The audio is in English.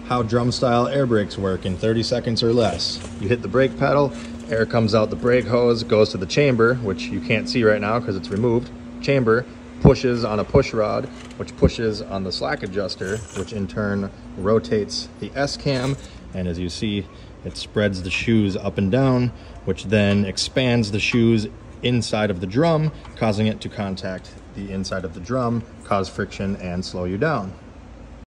how drum style air brakes work in 30 seconds or less. You hit the brake pedal, air comes out the brake hose, goes to the chamber, which you can't see right now because it's removed. Chamber pushes on a push rod, which pushes on the slack adjuster, which in turn rotates the S-cam, and as you see, it spreads the shoes up and down, which then expands the shoes inside of the drum, causing it to contact the inside of the drum, cause friction, and slow you down.